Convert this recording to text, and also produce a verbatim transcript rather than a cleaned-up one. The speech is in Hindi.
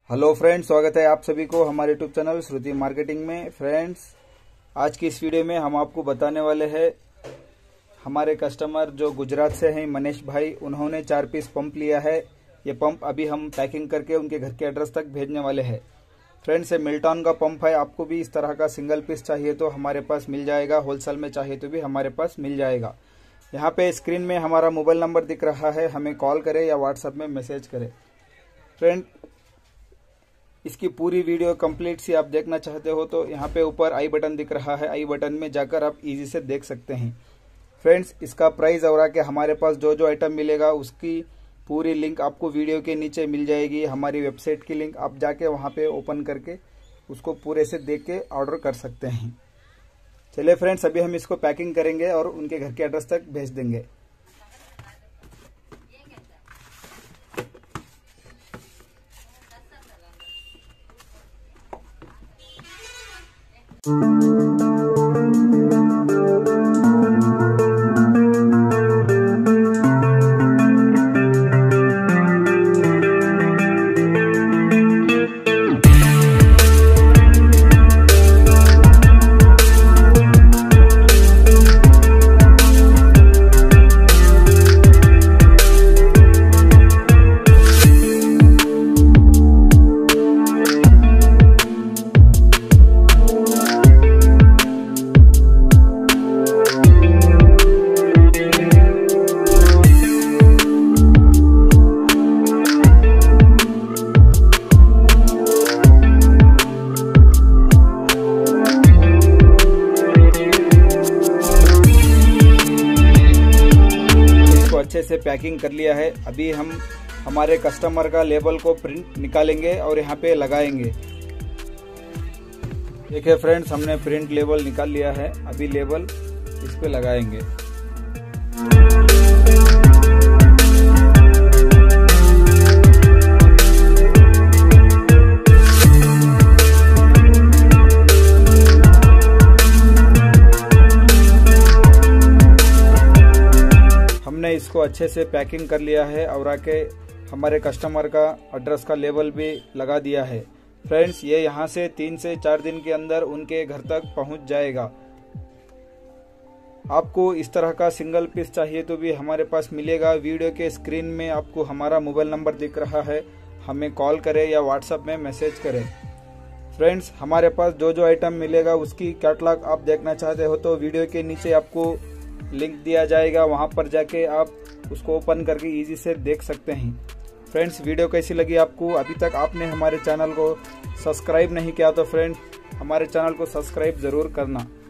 हेलो फ्रेंड्स, स्वागत है आप सभी को हमारे यूट्यूब चैनल श्रुति मार्केटिंग में। फ्रेंड्स, आज की इस वीडियो में हम आपको बताने वाले हैं हमारे कस्टमर जो गुजरात से हैं मनीष भाई, उन्होंने चार पीस पंप लिया है। ये पंप अभी हम पैकिंग करके उनके घर के एड्रेस तक भेजने वाले हैं। फ्रेंड्स, ये मिल्टॉन का पंप है। आपको भी इस तरह का सिंगल पीस चाहिए तो हमारे पास मिल जाएगा, होलसेल में चाहिए तो भी हमारे पास मिल जाएगा। यहाँ पे स्क्रीन में हमारा मोबाइल नंबर दिख रहा है, हमें कॉल करें या व्हाट्सएप में मैसेज करें। फ्रेंड, इसकी पूरी वीडियो कंप्लीट सी आप देखना चाहते हो तो यहाँ पे ऊपर आई बटन दिख रहा है, आई बटन में जाकर आप इजी से देख सकते हैं। फ्रेंड्स, इसका प्राइस और आके हमारे पास जो जो आइटम मिलेगा उसकी पूरी लिंक आपको वीडियो के नीचे मिल जाएगी। हमारी वेबसाइट की लिंक आप जाके वहाँ पे ओपन करके उसको पूरे से देख के ऑर्डर कर सकते हैं। चलिए फ्रेंड्स, अभी हम इसको पैकिंग करेंगे और उनके घर के एड्रेस तक भेज देंगे। अच्छे से पैकिंग कर लिया है। अभी हम हमारे कस्टमर का लेबल को प्रिंट निकालेंगे और यहाँ पे लगाएंगे। देखिए फ्रेंड्स, हमने प्रिंट लेबल निकाल लिया है। अभी लेबल इस पे लगाएंगे। हमने इसको अच्छे से पैकिंग कर लिया है और आके हमारे कस्टमर का एड्रेस का लेबल भी लगा दिया है। फ्रेंड्स, ये यहाँ से तीन से चार दिन के अंदर उनके घर तक पहुँच जाएगा। आपको इस तरह का सिंगल पीस चाहिए तो भी हमारे पास मिलेगा। वीडियो के स्क्रीन में आपको हमारा मोबाइल नंबर दिख रहा है, हमें कॉल करें या व्हाट्सएप में मैसेज करें। फ्रेंड्स, हमारे पास जो जो आइटम मिलेगा उसकी कैटलॉग आप देखना चाहते हो तो वीडियो के नीचे आपको लिंक दिया जाएगा, वहां पर जाके आप उसको ओपन करके इजी से देख सकते हैं। फ्रेंड्स, वीडियो कैसी लगी आपको? अभी तक आपने हमारे चैनल को सब्सक्राइब नहीं किया तो फ्रेंड्स हमारे चैनल को सब्सक्राइब जरूर करना।